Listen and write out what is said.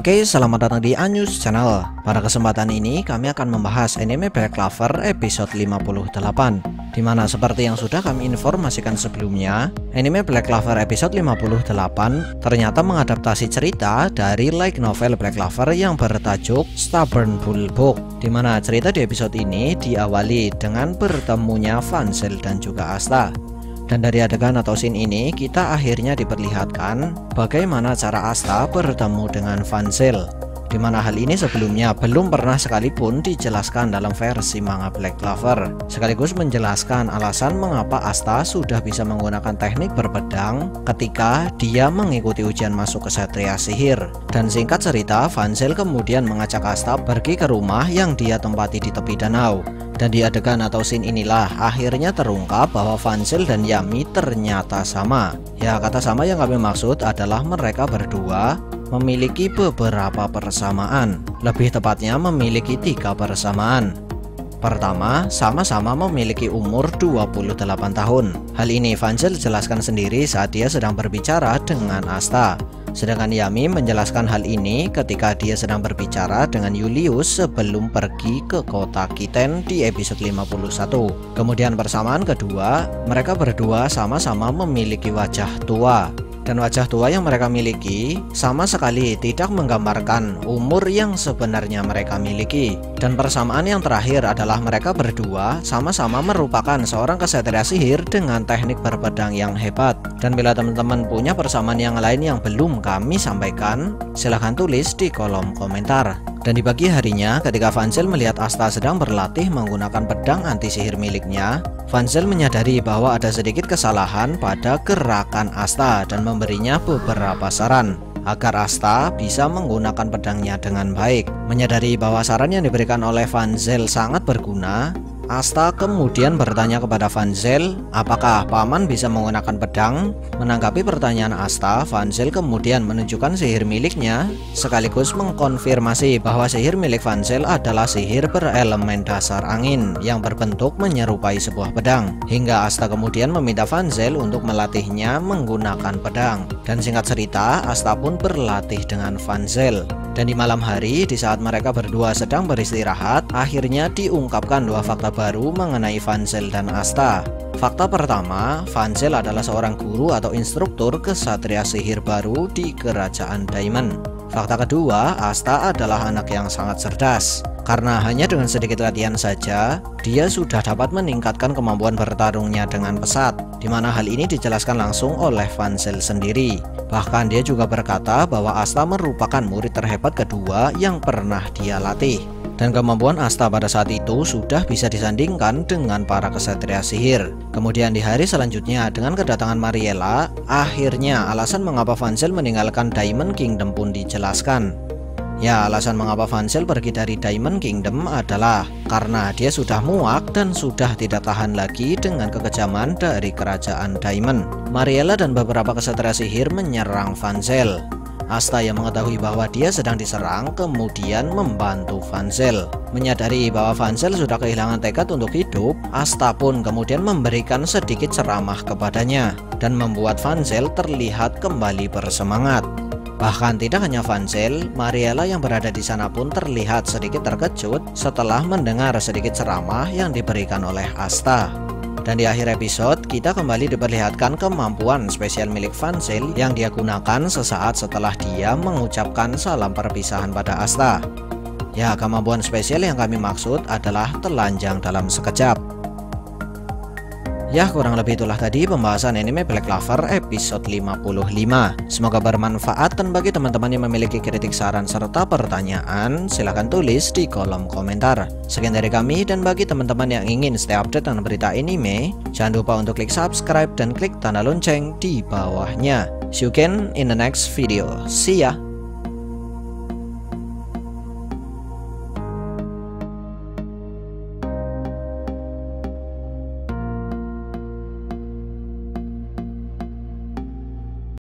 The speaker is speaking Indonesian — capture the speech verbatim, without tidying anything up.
Oke, selamat datang di Anyus Channel. Pada kesempatan ini kami akan membahas anime Black Clover episode lima puluh delapan, dimana seperti yang sudah kami informasikan sebelumnya, anime Black Clover episode lima puluh delapan ternyata mengadaptasi cerita dari light novel Black Clover yang bertajuk Stubborn Bull Book, dimana cerita di episode ini diawali dengan bertemunya Vansel dan juga Asta. Dan dari adegan atau scene ini kita akhirnya diperlihatkan bagaimana cara Asta bertemu dengan Vansel, dimana hal ini sebelumnya belum pernah sekalipun dijelaskan dalam versi manga Black Clover, sekaligus menjelaskan alasan mengapa Asta sudah bisa menggunakan teknik berpedang ketika dia mengikuti ujian masuk ke Ksatria Sihir. Dan singkat cerita, Vansel kemudian mengajak Asta pergi ke rumah yang dia tempati di tepi danau. Dan di adegan atau scene inilah akhirnya terungkap bahwa Vansel dan Yami ternyata sama. Ya, kata sama yang kami maksud adalah mereka berdua memiliki beberapa persamaan. Lebih tepatnya memiliki tiga persamaan. Pertama, sama-sama memiliki umur dua puluh delapan tahun. Hal ini Vansel jelaskan sendiri saat dia sedang berbicara dengan Asta. Sedangkan Yami menjelaskan hal ini ketika dia sedang berbicara dengan Julius sebelum pergi ke kota Kiten di episode lima puluh satu. Kemudian persamaan kedua, mereka berdua sama-sama memiliki wajah tua. Dan wajah tua yang mereka miliki sama sekali tidak menggambarkan umur yang sebenarnya mereka miliki. Dan persamaan yang terakhir adalah mereka berdua sama-sama merupakan seorang ksatria sihir dengan teknik berpedang yang hebat. Dan bila teman-teman punya persamaan yang lain yang belum kami sampaikan, silahkan tulis di kolom komentar. Dan di pagi harinya ketika Vansel melihat Asta sedang berlatih menggunakan pedang anti sihir miliknya, Vansel menyadari bahwa ada sedikit kesalahan pada gerakan Asta dan memberinya beberapa saran agar Asta bisa menggunakan pedangnya dengan baik. Menyadari bahwa saran yang diberikan oleh Vansel sangat berguna, Asta kemudian bertanya kepada Vansel apakah paman bisa menggunakan pedang. Menanggapi pertanyaan Asta, Vansel kemudian menunjukkan sihir miliknya sekaligus mengkonfirmasi bahwa sihir milik Vansel adalah sihir berelemen dasar angin yang berbentuk menyerupai sebuah pedang. Hingga Asta kemudian meminta Vansel untuk melatihnya menggunakan pedang. Dan singkat cerita, Asta pun berlatih dengan Vansel. Dan di malam hari, di saat mereka berdua sedang beristirahat, akhirnya diungkapkan dua fakta baru mengenai Vansel dan Asta. Fakta pertama, Vansel adalah seorang guru atau instruktur ksatria sihir baru di kerajaan Diamond. Fakta kedua, Asta adalah anak yang sangat cerdas. Karena hanya dengan sedikit latihan saja, dia sudah dapat meningkatkan kemampuan bertarungnya dengan pesat, dimana hal ini dijelaskan langsung oleh Vansel sendiri. Bahkan dia juga berkata bahwa Asta merupakan murid terhebat kedua yang pernah dia latih. Dan kemampuan Asta pada saat itu sudah bisa disandingkan dengan para ksatria sihir. Kemudian di hari selanjutnya dengan kedatangan Mariela, akhirnya alasan mengapa Vansel meninggalkan Diamond Kingdom pun dijelaskan. Ya, alasan mengapa Vansel pergi dari Diamond Kingdom adalah karena dia sudah muak dan sudah tidak tahan lagi dengan kekejaman dari kerajaan Diamond. Mariela dan beberapa ksatria sihir menyerang Vansel. Asta yang mengetahui bahwa dia sedang diserang kemudian membantu Vansel. Menyadari bahwa Vansel sudah kehilangan tekad untuk hidup, Asta pun kemudian memberikan sedikit ceramah kepadanya dan membuat Vansel terlihat kembali bersemangat. Bahkan tidak hanya Vansel, Mariela yang berada di sana pun terlihat sedikit terkejut setelah mendengar sedikit ceramah yang diberikan oleh Asta. Dan di akhir episode, kita kembali diperlihatkan kemampuan spesial milik Vansel yang dia gunakan sesaat setelah dia mengucapkan salam perpisahan pada Asta. Ya, kemampuan spesial yang kami maksud adalah telanjang dalam sekejap. Ya, kurang lebih itulah tadi pembahasan anime Black Clover episode lima puluh lima. Semoga bermanfaat, dan bagi teman-teman yang memiliki kritik, saran, serta pertanyaan, silahkan tulis di kolom komentar. Sekian dari kami, dan bagi teman-teman yang ingin stay update dengan berita anime, jangan lupa untuk klik subscribe dan klik tanda lonceng di bawahnya. See you again in the next video. See ya!